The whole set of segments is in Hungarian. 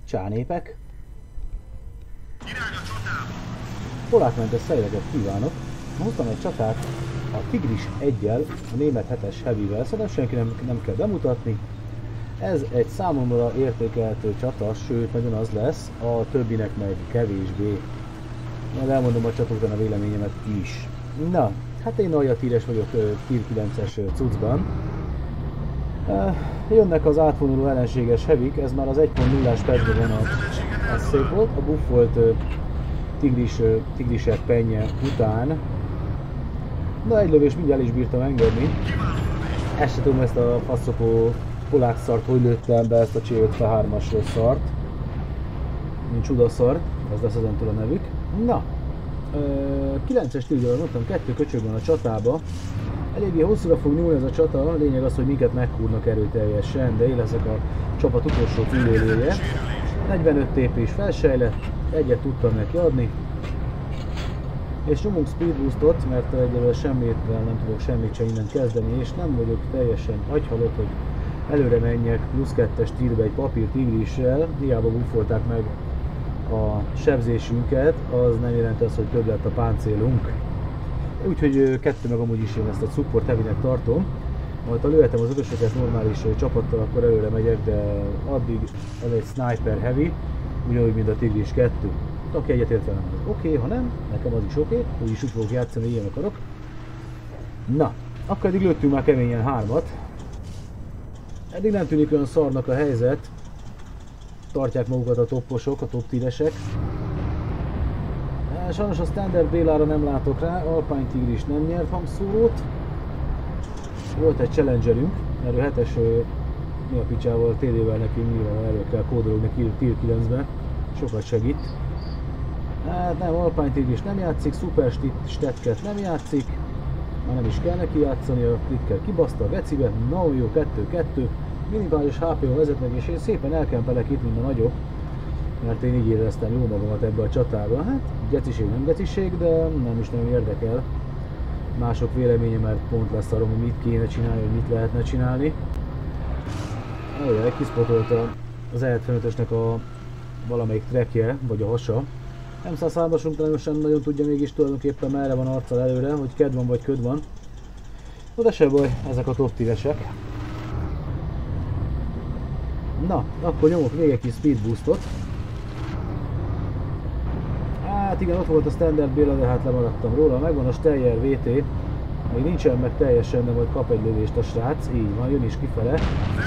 Csánépek. Polátmentes szejleget kívánok. Hoztam egy csatát a Tigris 1-jel, a német 7-es Heavy-vel, szerintem senki nem kell bemutatni. Ez egy számomra értékelhető csata, sőt nagyon az lesz, a többinek meg kevésbé. Majd elmondom a csata után a véleményemet is. Na, hát én nagy tíres vagyok tier 9-es cuccban. Jönnek az átvonuló ellenséges Heavy-k, ez már az 1.0-ás percben van, az szép volt. A buff volt tigrisek pennye után. Na, egy lövés mindjárt is bírtam engedni. Ezt se tudom, ezt a faszopó polák szart, hogy lőttem be, ezt a C53-as szart. Mint csudaszar, ez lesz azon túl a nevük. Na, 9-es tízről mondtam, 2 köcsög van a csatába. Eléggé hosszúra fog nyúlni ez a csata, a lényeg az, hogy minket meghúrnak erőteljesen, de én leszek a csapat utolsó túlélője. 45 TP is felsejlett, egyet tudtam neki adni. És nyomunk speed boostot, mert egyelőre nem tudok semmit sem innen kezdeni, és nem vagyok teljesen agyhalott, hogy előre menjek plusz 2-es tírbe egy papír tigrissel, hiába buffolták meg a sebzésünket, az nem jelenti azt, hogy több lett a páncélunk. Úgyhogy 2 meg amúgy is én ezt a support heavynek tartom. Majd ha lőhetem az ötösöket normális csapattal, akkor előre megyek, de addig ez egy sniper heavy, ugyanúgy, mint a Tigris 2. Aki egyetért velem, az oké, ha nem, nekem az is oké, úgyis úgy fogok játszani, ilyen akarok. Na, akkor eddig lőttünk már keményen 3-at. Eddig nem tűnik olyan szarnak a helyzet. Tartják magukat a topposok, a top tíresek. Sajnos a Standard Bélára nem látok rá, Alpine Tigris nem nyert hangszórót. Volt egy challengerünk, erről 7-es mi a picsával, TD-vel nekünk nyilván elő kell kódolni Tier 9-be, sokat segít. Hát nem, Alpine Tigris nem játszik, Super Stetket nem játszik, már nem is kell neki játszani, a klikkel kibaszta a gecibe, na jó, 2-2, minimális HP-val vezetnek, és én szépen elkempelek itt, mint a nagyobb, mert én így éreztem jó magamat ebbe a csatába. Hát geciség nem geciség, de nem is nagyon érdekel mások véleménye, mert pont lesz arról, hogy mit kéne csinálni, hogy mit lehetne csinálni. Olyan, kiszpotolta az E75-ösnek a valamelyik trackje, vagy a hasa. M103-asunk sem nagyon tudja mégis tulajdonképpen merre van arccal előre, hogy kedv van vagy köd van. No, de se baj, ezek a top tíresek. Na, akkor nyomok még egy kis speed boostot. Hát igen, ott volt a Standard Béla, de hát lemaradtam róla. Megvan a Steyer VT. Még nincsen meg teljesen, de majd kap egy lövést a srác. Így van, jön is kifele.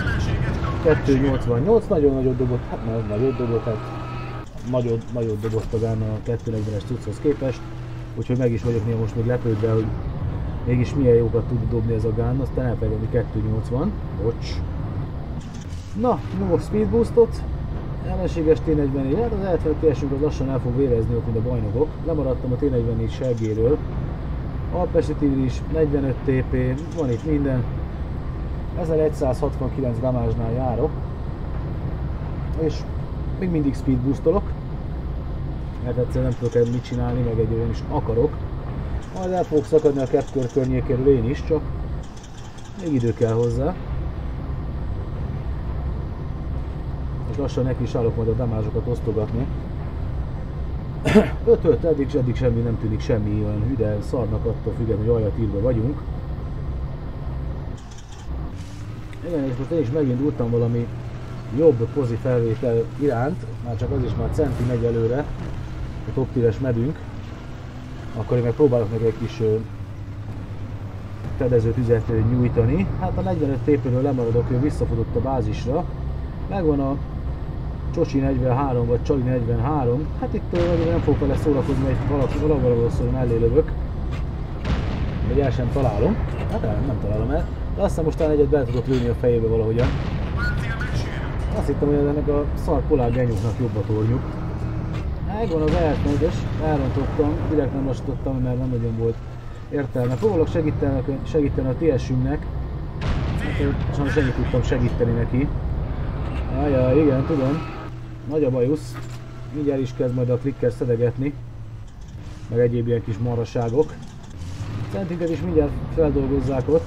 288, nagyon nagyot dobott, hát nem nagyot dobott, hát nagyot dobott a Gun a 240-es cucchoz képest. Úgyhogy meg is vagyok néha most még lepődve, hogy mégis milyen jókat tud dobni ez a Gun, aztán elfelejteni 280. Bocs. Na, nyomok speed boostot. Ellenséges T44, hát az eltvetésünk az lassan el fog vérezni ott, mint a bajnokok. Lemaradtam a T44 seggéről. Alpesi Tigris, 45 TP, van itt minden. 1169 damage-nál járok. És még mindig speed boostolok. Mert egyszerűen nem tudok mit csinálni, meg egyébként is akarok. Majd el fogok szakadni a capkör környékéről én is, csak még idő kell hozzá. És lassan neki is állok majd a damázsokat osztogatni. 5-5, eddig semmi nem tűnik semmi olyan hüde szarnak, attól függetlenül, hogy aljat írva vagyunk. Igen, és most én is megindultam valami jobb pozi felvétel iránt, már csak az is már centi megy előre, a top tíres medünk. Akkor én meg próbálok meg egy kis fedező tüzet nyújtani. Hát a 45 TP-ről lemaradok, ő visszafutott a bázisra. Megvan a Csocsi 43 vagy Csali 43, hát itt nem fogok vele szórakozni, mert valahol mellé lövök. Vagy el sem találom, hát nem találom el, de aztán most talán egyet be tudok lőni a fejébe valahogyan. Azt hittem, hogy ennek a szar polár genyóknak jobb a tornyuk. Megvan az E4-es, elrontottam, direkt nem lassítottam, mert nem nagyon volt értelme. Próbálok segíteni a TS-ünknek, hát sajnos ennyit tudtam segíteni neki. Ajaj, igen, tudom. Nagy a bajusz. Mindjárt is kezd majd a klikker szedegetni. Meg egyéb ilyen kis maraságok. Centinket is mindjárt feldolgozzák ott.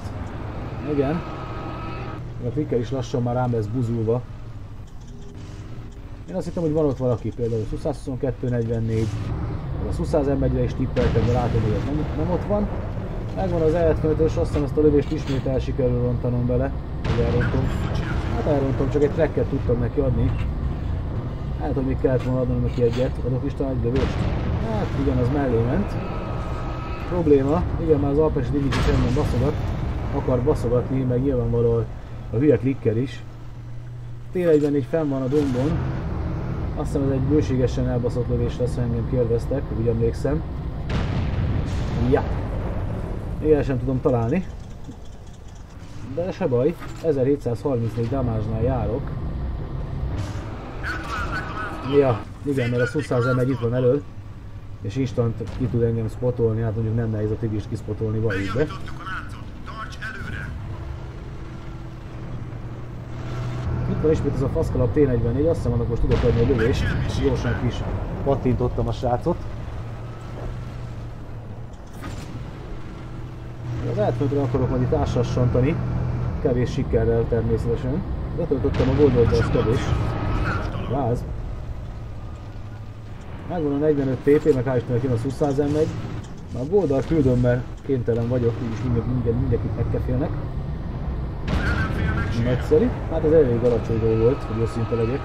Igen. A klikker is lassan már rám lesz buzulva. Én azt hittem, hogy van ott valaki, például a 222-44, a 200 M1-re is tippeltem, de látom, hogy ez nem ott van. Megvan az E75-ös, azt hiszem ezt a lövést ismét el sikerül rontanom bele, hogy elrontom. Hát elrontom, csak egy tracket tudtam neki adni. Hát, hogy még kellett volna adnom neki egyet, adok is talán egy lövést. Hát igen, az mellé ment. Probléma, igen, már az Alpesi Divizs is ennek baszogat, akar baszogatni, meg nyilvánvalóan a hülye klikker is. T44 fenn van a dombon. Azt hiszem ez egy bőségesen elbaszott lövés lesz, ha engem kérdeztek, úgy emlékszem. Ja. Még el sem tudom találni. De se baj, 1734 damage-nál járok. Ja, igen, mert a 200 M1 itt van elől. És instant ki tud engem spotolni, hát mondjuk nem nehéz a Tigrist kispotolni valójában. Itt van ismét ez a faszkalap T44, azt hiszem annak most tudok adni a lövést. Gyorsan kis pattintottam a srácot. Az átföntre akarok majd itt ássassantani, kevés sikerrel természetesen. Betöltöttem a Goldolba, az kevés. Váz. Megvan a 45 TP, meg hál' Istennek jön a 200 M1. Már a Goldal küldöm, mert kénytelen vagyok, úgyis mindenkit megkefélnek. Nagyszerű. Hát ez elég alacsony dolog volt, hogy őszinte legyek.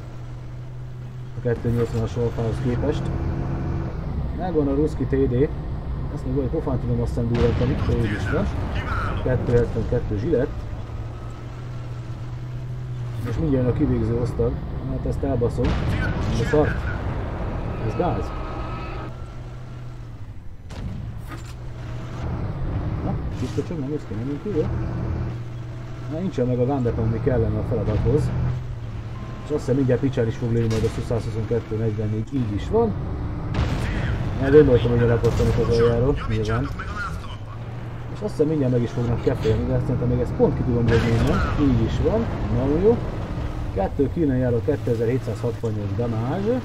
A 280-as Wolfához képest. Megvan a Ruszki TD. Ezt még vagy pofán tudom aztán durrantani, de úgy is van. 272 zsilett. És mindjárt a kivégző osztag. Hát ezt elbaszom. De szart. Ez gáz. Na, kicsocsog, nem jössz ki, nem jön kívül. Na, nincsen meg a gundeck, ami kellene a feladathoz. És azt hiszem mindjárt picsán is fog lőni majd a 222-44, így is van. Már gondoltam, hogy lepattanok az aljáról, nyilván. És azt hiszem mindjárt meg is fognak kefélni, de szerintem még ezt pont ki tudom dobni innen. Így is van, nagyon jó. 2 kínen jár a 2768 damage.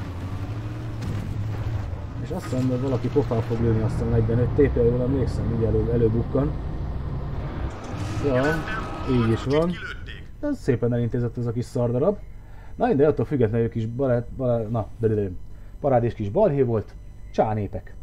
És azt hiszem, hogy valaki pofán fog lőni azt a 45 TP-re, jól emlékszem, mindjárt előbukkan. Ja, így is van. Ez szépen elintézett ez a kis szardarab. Na, de attól függetlenül kis parádés kis balhé volt. Csá népek!